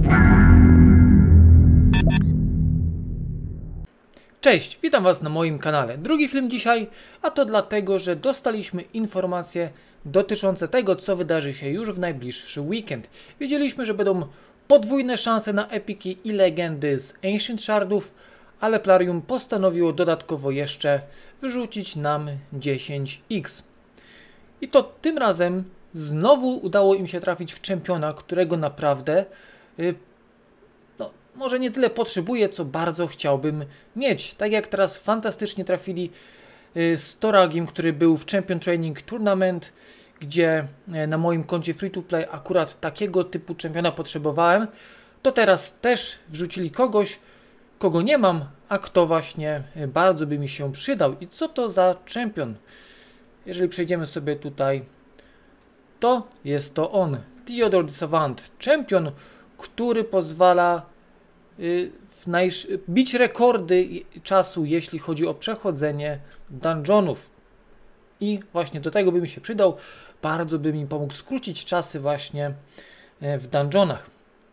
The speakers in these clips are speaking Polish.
Cześć, witam Was na moim kanale. Drugi film dzisiaj, a to dlatego, że dostaliśmy informacje dotyczące tego, co wydarzy się już w najbliższy weekend. Wiedzieliśmy, że będą podwójne szanse na epiki i legendy z Ancient Shardów, ale Plarium postanowiło dodatkowo jeszcze wyrzucić nam 10x. I to tym razem znowu udało im się trafić w czempiona, którego naprawdę może nie tyle potrzebuję, co bardzo chciałbym mieć. Tak jak teraz fantastycznie trafili z Toragim, który był w Champion Training Tournament, gdzie na moim koncie free to play akurat takiego typu czempiona potrzebowałem, to teraz też wrzucili kogoś, kogo nie mam, a kto właśnie bardzo by mi się przydał. I co to za czempion? Jeżeli przejdziemy sobie tutaj, to jest to on, Theodore the Savant, czempion, który pozwala bić rekordy czasu, jeśli chodzi o przechodzenie dungeonów. I właśnie do tego by mi się przydał. Bardzo by mi pomógł skrócić czasy właśnie w dungeonach.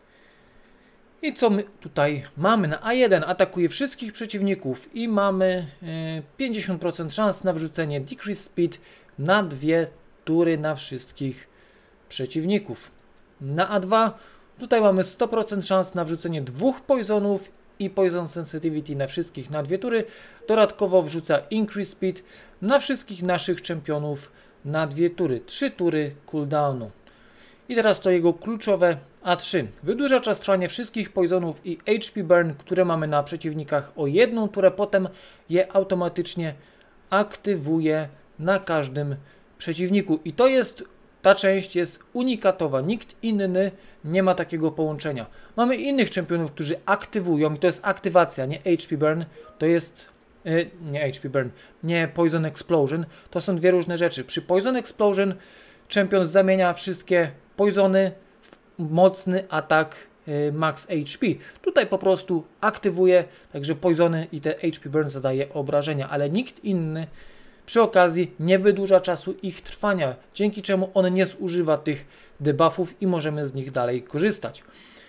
I co my tutaj mamy? Na A1 atakuje wszystkich przeciwników i mamy 50% szans na wrzucenie Decrease Speed na 2 tury na wszystkich przeciwników. Na A2 tutaj mamy 100% szans na wrzucenie 2 poisonów i poison sensitivity na wszystkich na 2 tury. Dodatkowo wrzuca increase speed na wszystkich naszych czempionów na 2 tury. 3 tury cooldownu. I teraz to jego kluczowe A3. Wydłuża czas trwania wszystkich poisonów i HP burn, które mamy na przeciwnikach o 1 turę. Potem je automatycznie aktywuje na każdym przeciwniku. I to jest... Ta część jest unikatowa, nikt inny nie ma takiego połączenia. Mamy innych czempionów, którzy aktywują i to jest aktywacja, nie HP Burn, to jest, nie HP Burn, nie Poison Explosion, to są dwie różne rzeczy. Przy Poison Explosion czempion zamienia wszystkie poisony w mocny atak max HP. Tutaj po prostu aktywuje, także poisony i te HP Burn zadaje obrażenia, ale nikt inny przy okazji nie wydłuża czasu ich trwania, dzięki czemu on nie zużywa tych debuffów i możemy z nich dalej korzystać.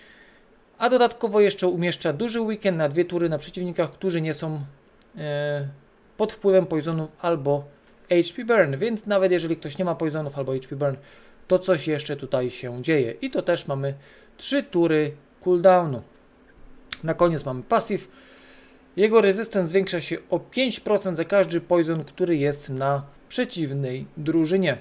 A dodatkowo jeszcze umieszcza duży weekend na 2 tury na przeciwnikach, którzy nie są pod wpływem poisonów albo HP burn, więc nawet jeżeli ktoś nie ma poisonów albo HP burn, to coś jeszcze tutaj się dzieje. I to też mamy 3 tury cooldownu. Na koniec mamy passive. Jego resistance zwiększa się o 5% za każdy poison, który jest na przeciwnej drużynie.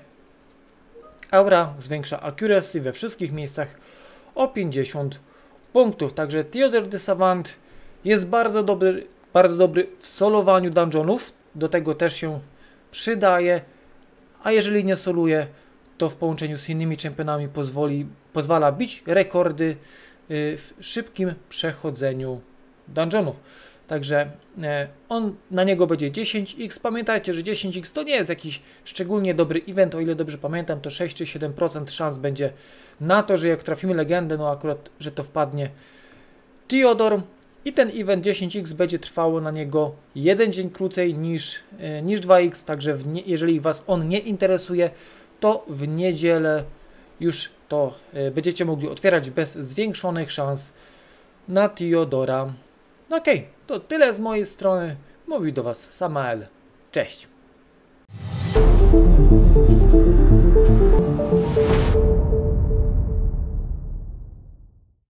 Aura zwiększa accuracy we wszystkich miejscach o 50 punktów. Także Theodore the Savant jest bardzo dobry w solowaniu dungeonów. Do tego też się przydaje. A jeżeli nie soluje, to w połączeniu z innymi czempionami pozwala bić rekordy w szybkim przechodzeniu dungeonów. Także na niego będzie 10x. Pamiętajcie, że 10x to nie jest jakiś szczególnie dobry event. O ile dobrze pamiętam, to 6 czy 7% szans będzie na to, że jak trafimy legendę, no akurat, że to wpadnie Theodore. I ten event 10x będzie trwało na niego 1 dzień krócej niż 2x. Także jeżeli Was on nie interesuje, to w niedzielę już to będziecie mogli otwierać bez zwiększonych szans na Theodora. No okej, to tyle z mojej strony. Mówił do Was Samael. Cześć.